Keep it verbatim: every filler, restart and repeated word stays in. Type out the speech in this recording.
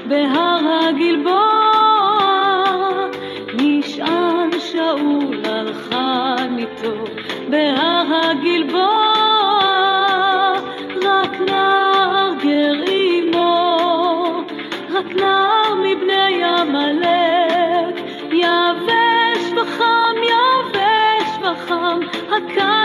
בהר הגלבוע, נשען שאול על חניתו בהר הגלבוע, רק נער גר עמו, רק נער מבני עמלק, יבש וחם, יבש וחם, הקר